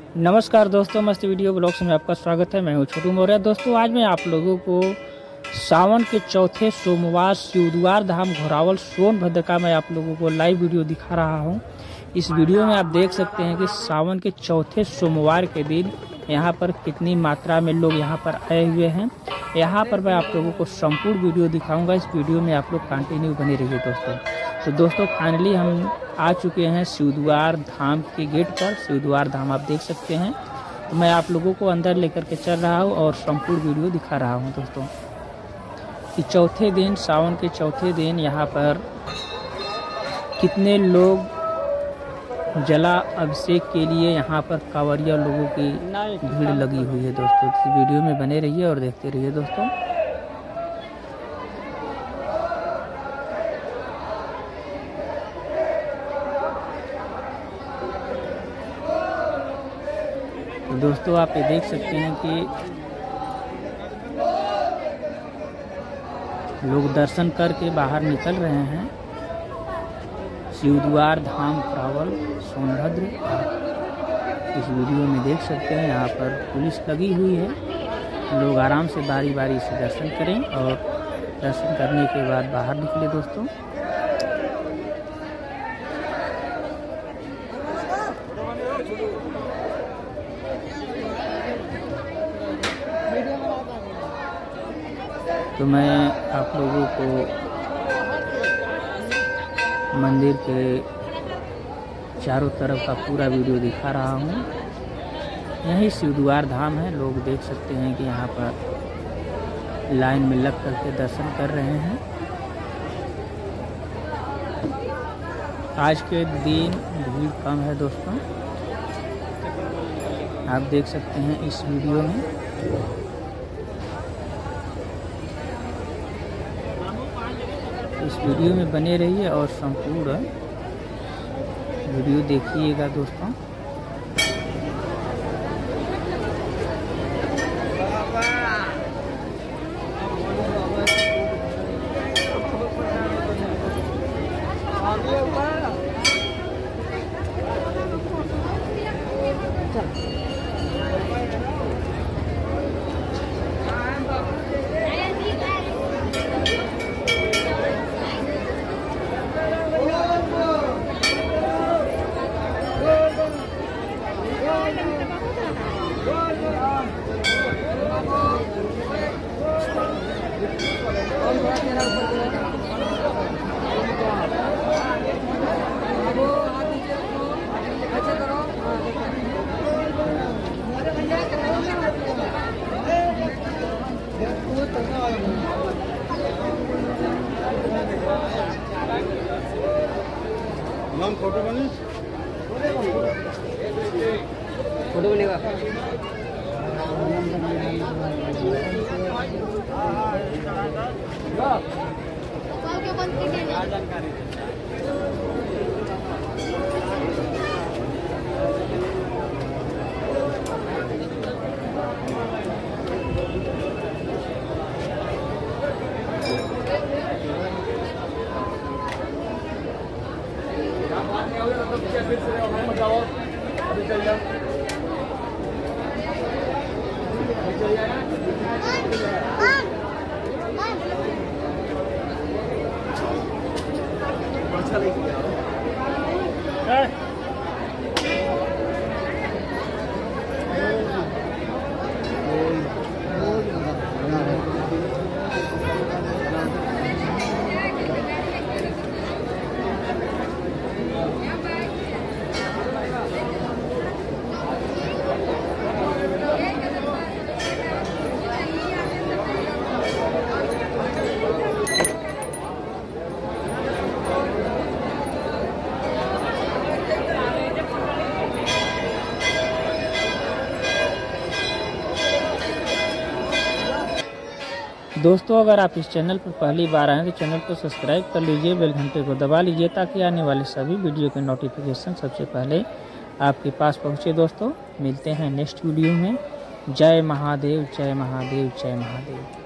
नमस्कार दोस्तों, मस्त वीडियो ब्लॉग्स में आपका स्वागत है। मैं हूं छोटू मौर्य। दोस्तों आज मैं आप लोगों को सावन के चौथे सोमवार शिवद्वार धाम घोरावल सोनभद्र का मैं आप लोगों को लाइव वीडियो दिखा रहा हूं। इस वीडियो में आप देख सकते हैं कि सावन के चौथे सोमवार के दिन यहां पर कितनी मात्रा में लोग यहां पर आए हुए हैं। यहां पर मैं आप लोगों को संपूर्ण वीडियो दिखाऊंगा। इस वीडियो में आप लोग कंटिन्यू बने रहिए दोस्तों। तो दोस्तों फाइनली हम आ चुके हैं शिवद्वार धाम के गेट पर। शिवद्वार धाम आप देख सकते हैं। तो मैं आप लोगों को अंदर लेकर के चल रहा हूं और संपूर्ण वीडियो दिखा रहा हूं दोस्तों कि चौथे दिन, सावन के चौथे दिन यहाँ पर कितने लोग जला अभिषेक के लिए यहाँ पर कांवरिया लोगों की भीड़ लगी हुई है दोस्तों। इस वीडियो में बने रहिए और देखते रहिए दोस्तों। तो दोस्तों आप ये देख सकते हैं कि लोग दर्शन करके बाहर निकल रहे हैं। शिवद्वार धाम घोरावल सोनभद्र इस वीडियो में देख सकते हैं। यहाँ पर पुलिस लगी हुई है। लोग आराम से बारी बारी से दर्शन करें और दर्शन करने के बाद बाहर निकले दोस्तों। तो मैं आप लोगों को मंदिर के चारों तरफ का पूरा वीडियो दिखा रहा हूँ। यही शिवद्वार धाम है। लोग देख सकते हैं कि यहाँ पर लाइन में लग करके दर्शन कर रहे हैं। आज के दिन भीड़ कम है दोस्तों, आप देख सकते हैं इस वीडियो में। इस वीडियो में बने रहिए और संपूर्ण वीडियो देखिएगा दोस्तों। फोटो बने फोटो बनेगा। अच्छा लगे दोस्तों अगर आप इस चैनल पर पहली बार आए तो चैनल को सब्सक्राइब कर लीजिए, बेल घंटे को दबा लीजिए ताकि आने वाले सभी वीडियो के नोटिफिकेशन सबसे पहले आपके पास पहुंचे। दोस्तों मिलते हैं नेक्स्ट वीडियो में। जय महादेव, जय महादेव, जय महादेव।